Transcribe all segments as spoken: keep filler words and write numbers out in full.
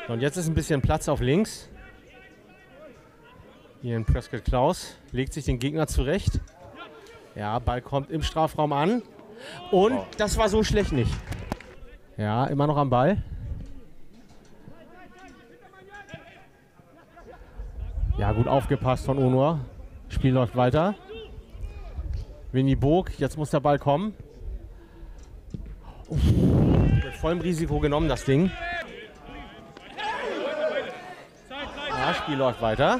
Und jetzt ist ein bisschen Platz auf links. Hier in Prescott Klaus legt sich den Gegner zurecht. Ja, Ball kommt im Strafraum an. Und oh. Das war so schlecht nicht. Ja, immer noch am Ball. Ja, gut aufgepasst von Onur. Spiel läuft weiter. Winnie Burg, jetzt muss der Ball kommen. Uff, mit vollem Risiko genommen, das Ding. Ja, Spiel läuft weiter.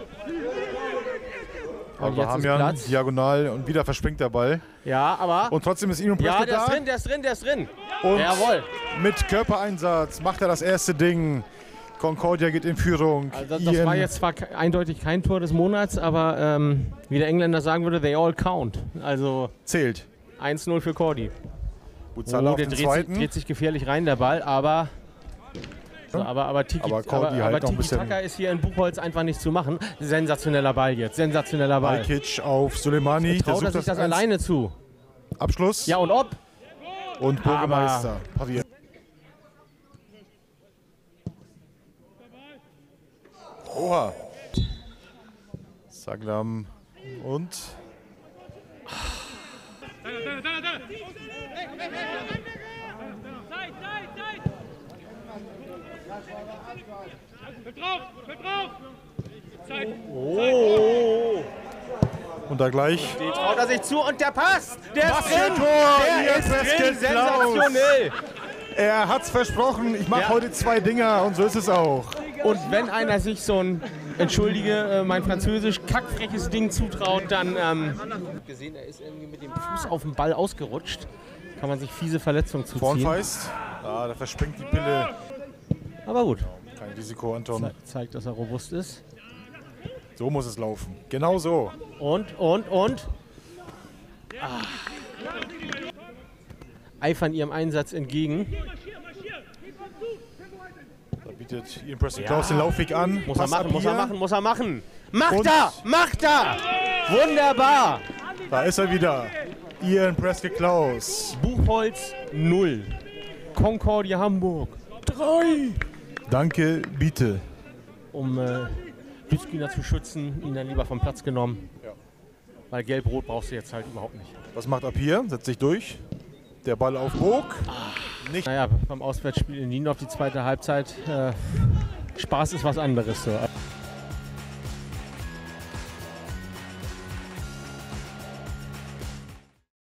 Und jetzt haben ja diagonal und wieder verspringt der Ball. Ja, aber... Und trotzdem ist Ian Prescott da. Ja, der ist drin, der ist drin, der ist drin. Und jawohl. Mit Körpereinsatz macht er das erste Ding. Concordia geht in Führung. Also das Ian war jetzt zwar eindeutig kein Tor des Monats, aber ähm, wie der Engländer sagen würde, they all count. Also zählt. eins null für Cordy. Buzala oh, auf der den dreht zweiten. Sich, dreht sich gefährlich rein, der Ball, aber... So, aber aber Tiki, aber aber, halt aber Tiki Taka ist hier in Buchholz einfach nicht zu machen. Sensationeller Ball jetzt, sensationeller Ball. Ballkitsch auf Soleimani. Traut er sich das alleine zu. Abschluss. Ja, und ob. Und Bürgermeister pariert. Oha. Saglam und... Oh. Und da gleich. Den traut er sich zu und der passt. Der Was ist drin. Tor, der ist drin. Sensationell. Er hat's versprochen. Ich mache ja. heute zwei Dinger und so ist es auch. Und wenn einer sich so ein, entschuldige mein Französisch, kackfreches Ding zutraut, dann ähm, gesehen, er ist irgendwie mit dem Fuß auf den Ball ausgerutscht. Kann man sich fiese Verletzungen zuziehen. Vornfeist. Ah, da verspringt die Pille. Aber gut. Kein Risiko, Anton. Ze zeigt, dass er robust ist. So muss es laufen. Genau so. Und, und, und. Ah. Eifern ihrem Einsatz entgegen. Da bietet Ian Prescott Klaus den Laufweg an. Muss er machen, muss er machen, muss er machen. Macht und er, macht er. Wunderbar. Da ist er wieder. Ian Prescott Klaus. Buchholz null. Concordia Hamburg drei. Danke, bitte. Um äh, Dützkiner zu schützen, ihn dann lieber vom Platz genommen. Ja. Weil Gelb-Rot brauchst du jetzt halt überhaupt nicht. Was macht ab hier? Setzt sich durch. Der Ball auf Burg. Ah. Nicht. Naja, beim Auswärtsspiel in Niendorf die zweite Halbzeit. Äh, Spaß ist was anderes. So.